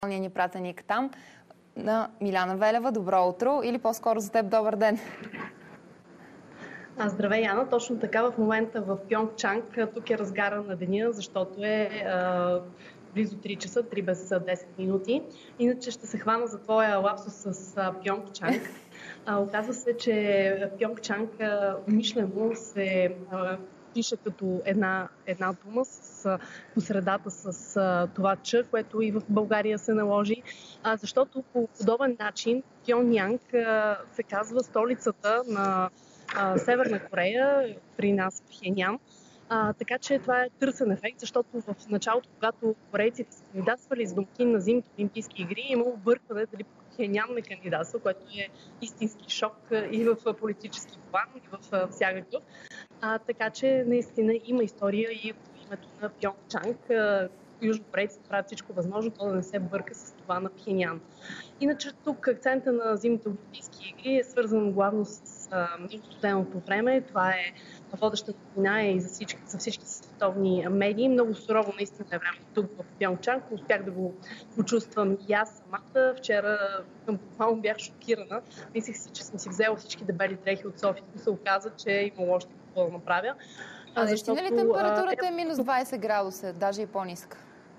ни пратеник там, на Миляна Велева. Добро утро или по-скоро за теб добър ден. Здравей, Яна. Точно така в момента в Пьонгчанг. Тук е разгара на деня, защото е близо 3 часа, 3 без 10 минути. Иначе ще се хвана за твоя лапсус с Пьонгчанг. Оказва се, че Пьонгчанг умишлено се пише като една дума по средата с това Ч, което и в България се наложи, защото по подобен начин Пьонянг се казва столицата на Северна Корея, при нас Пхенян. Така че това е търсен ефект, защото в началото, когато корейците са кандидатствали с домакин на зимните олимпийски игри, имало объркване дали Пхенян не кандидатства, което е истински шок и в политически план, и в всякакъв. Така че наистина има история и в името на Пьонгчанг. Южнокорейците правят всичко възможно, то да не се бърка с това на Пхенян. Иначе тук акцента на зимните олимпийски игри е свързан главно с студеното време. Това е водеща новина и за всички световни медии. Много сурово наистина е време тук в Пьонгчанг. Успях да го почувствам и аз самата. Вчера буквално бях шокирана. Мислех си, че съм си взела всички дебели дрехи от София, но се оказа, че е имало още какво да направя. Наистина ли температурата е минус 20 градуса, даже и по-ниска?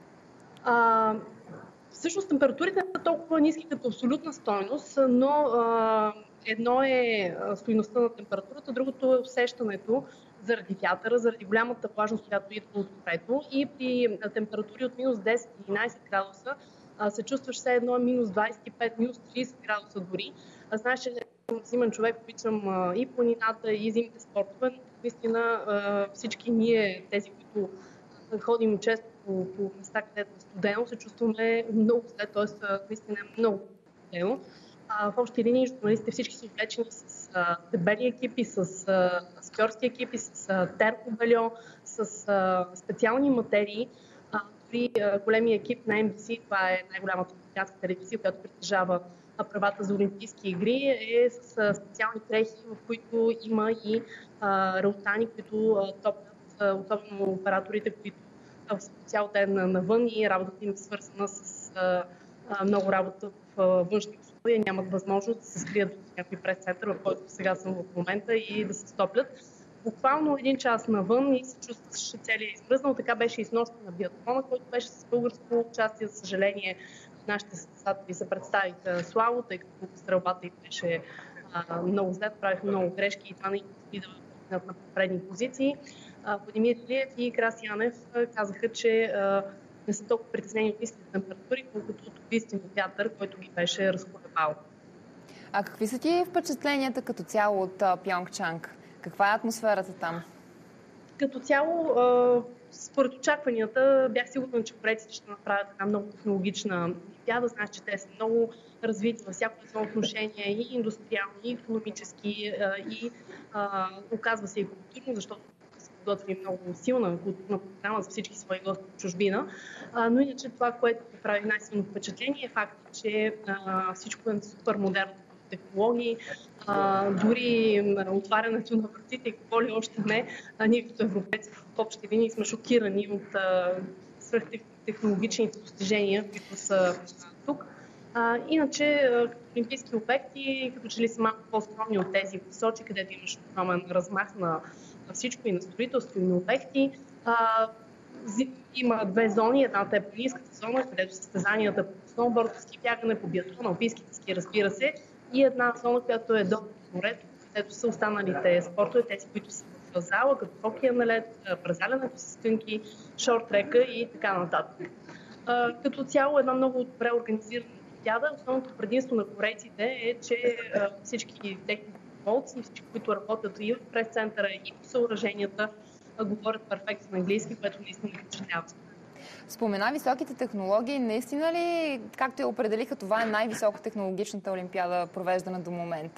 Всъщност температурите не са толкова ниски като абсолютна стойност, но едно е стойността на температурата, другото е усещането заради вятъра, заради голямата влажност, която идва от морето. И при температури от минус 10-11 градуса се чувстваш все едно минус 25, минус 30 градуса дори. Знаеш, че съм зимен човек, обичам и планината, и зимните спортове. Наистина всички ние, тези, които ходим често по места, където е студено, се чувстваме много зле, т.е. наистина е много студено. В общи линии журналистите всички са облечени с дебели екипи, с скиорски екипи, с термобельо, с специални материи. При големия екип на NBC, това е най-голямата американска телевизия, която притежава правата за олимпийски игри, е с специални дрехи, в които има и раутани, които топлят, особено операторите, които в цял ден навън и работата им е свързана с много работа в външни условия, нямат възможност да се скрият в някой прес-център, в който сега съм в момента, и да се стоплят. Буквално един час навън и се чувстваше целият измръзнал. Така беше и с нощта на биатлона, който беше с българско участие. За съжаление, нашите състезатели се представиха слабо, тъй като стрелбата им беше много зле, правиха много грешки и това не им позволи да бъдат на предни позиции. Владимир Илиев и Краси Янев казаха, че не са толкова притеснени от ниските температури, колкото от убийствения вятър, който ги беше разколебал. А какви са ти впечатленията като цяло от Пьонгчанг? Каква е атмосферата там? Като цяло, според очакванията, бях сигурна, че корейците ще направят една много технологична олимпиада. Знаеш, че те са много развити във всяко едно отношение, и индустриални, и икономически, и оказва се и културно, защото се подготвили много силна културна програма за всички свои гости в чужбина. Но иначе това, което ми прави най-силно впечатление, е факт, че всичко е супер модерно технологии, дори отварянето на вратите и какво ли още не. Ние като европейци в общи линии сме шокирани от свръхтехнологичните достижения, които са тук. Иначе олимпийски обекти като че ли са малко по-скромни от тези в Сочи, където имаш огромен размах на всичко, и на строителство, и на обекти. Има две зони. Едната е планинската зона, където състезанията по сноуборд, ски бягане, по биатлон, алпийските ски, разбира се, и една зона, която е до морето, където са останалите спортове, тези, които са в зала, като хокея на лед, бръзалянето с кънки, шорт-трека и така нататък. Като цяло една много добре организирана олимпиада. Основното предимство на корейците е, че всички техни болци, всички, които работят и в прес-центъра, и по съоръженията, говорят перфектно английски, което наистина не впечатлява. Спомена високите технологии. Наистина ли, както я определиха, това е най-високотехнологичната олимпиада, провеждана до момента?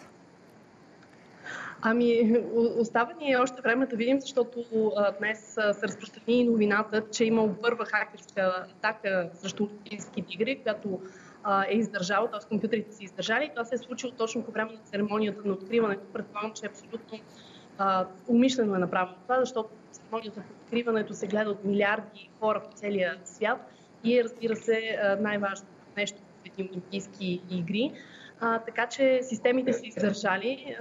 Остава ни още време да видим, защото днес се разпространи новината, че има първа хакерска атака срещу олимпийските игри, която е издържала, т.е. компютрите са издържали. Това се е случило точно по време на церемонията на откриването. Предполагам, че е абсолютно умишлено е направено това, защото церемонията по откриването се гледа от милиарди хора по целия свят и разбира се, най-важното нещо в едни олимпийски игри. Така че системите са издържали.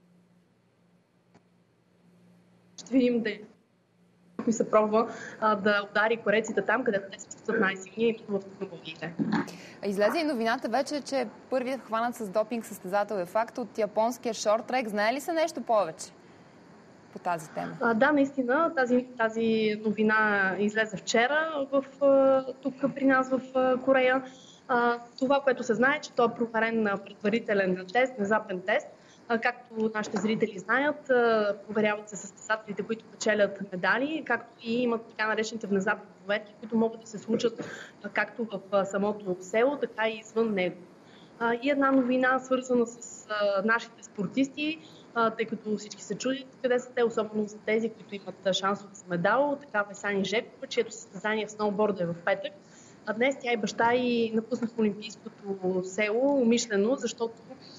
Ще видим да се пробва да удари корейците там, където те се чувстват най-силни в технологиите. Излезе и новината вече, че първият хванат с допинг състезател е факт от японския шорт-трек. Знае ли се нещо повече по тази тема? Да, наистина. Тази новина излезе вчера тук при нас в Корея. Това, което се знае, че той е проверен на предварителен тест, внезапен тест. Както нашите зрители знаят, проверяват се състезателите, които печелят медали, както и имат така наречените внезапни проверки, които могат да се случат както в самото село, така и извън него. И една новина, свързана с нашите спортисти, тъй като всички се чудят къде са те, особено за тези, които имат шансове за медал. Такава е Сани Жекова, чието състезание в сноуборда е в петък. А днес тя и баща и напуснаха олимпийското село умишлено, защото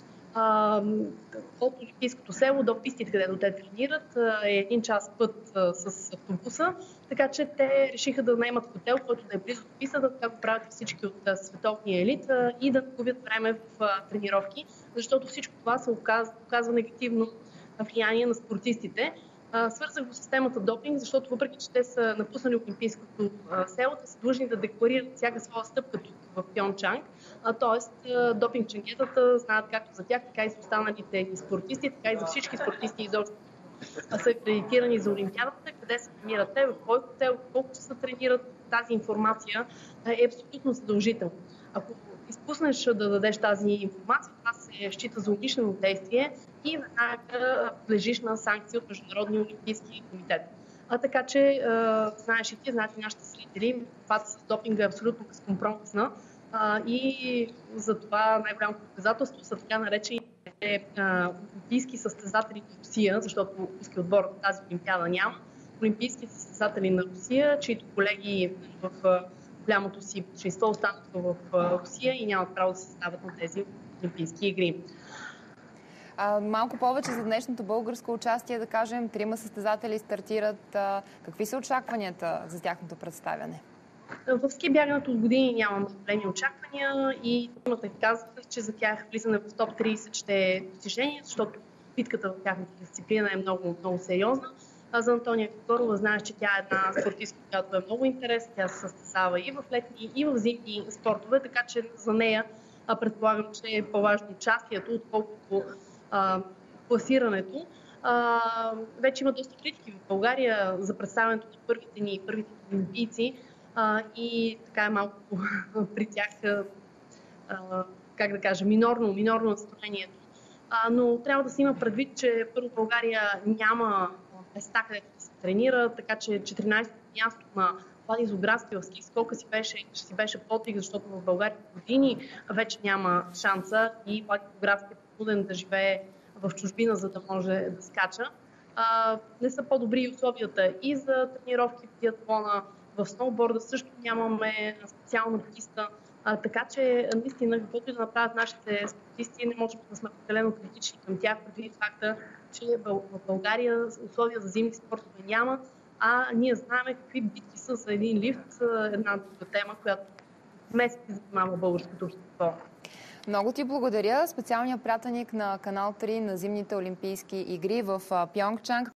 от олимпийското село до пистите, където те тренират, е 1 час път с автобуса, така че те решиха да наемат хотел, който да е близо до пистата, така го правят всички от световния елит и да губят време в тренировки, защото всичко това се оказва негативно влияние на спортистите. Свързах го с темата допинг, защото въпреки, че те са напуснали олимпийското село, те са длъжни да декларират всяка своя стъпка тук в Пьончанг. Тоест, допинг-ченгетата знаят както за тях, така и за останалите спортисти, така и за всички спортисти изобщо са акредитирани за Олимпиадата, къде се намират те, в кой хотел, колко часа тренират. Тази информация е абсолютно задължителна. Ако изпуснеш да дадеш тази информация, това се счита за умишлено действие и веднага подлежиш на санкции от Международния олимпийски комитет. Така че, знаеш и ти, знаете нашите зрители, това с допинга е абсолютно безкомпромисна и за това най-голямото доказателство са така наречените олимпийски състезатели в Русия, защото олимпийски отбор в тази олимпиада няма. Олимпийски състезатели на Русия, чието колеги в голямото си большинство останаха в Русия и нямат право да се съставят на тези олимпийски игри. Малко повече за днешното българско участие, да кажем, 3 състезатели стартират. Какви са очакванията за тяхното представяне? В ски бягането от години нямам големи очаквания и те казаха, че за тях влизане в топ 30 ще е достижение, защото битката в тяхната дисциплина е много, много сериозна. За Антония Кокорова знаеш, че тя е една спортистка, която е много интересна. Тя се състезава и в летни, и в зимни спортове, така че за нея предполагам, че е по-важно участието, отколкото класирането. Вече има доста критики в България за представянето на първите олимпийци и така е малко при тях, как да кажа, минорно настроението. Но трябва да се има предвид, че първо България няма места, където да се тренира, така че 14-то място на Влади Зографски в ски скока си беше подвиг, защото в България години вече няма шанса и Влади Зографски е принуден да живее в чужбина, за да може да скача. Не са по-добри условията и за тренировки в биатлона, в сноуборда също нямаме специална писта. Така че наистина, каквото и да направят нашите спортисти, не можем да сме прекалено критични към тях, предвид факта, че в България условия за зимни спортове няма, а ние знаем какви битки са за един лифт, една друга тема, която месеци занимава българското общество. Много ти благодаря. Специалният пратеник на Канал 3 на зимните олимпийски игри в Пьонгчанг.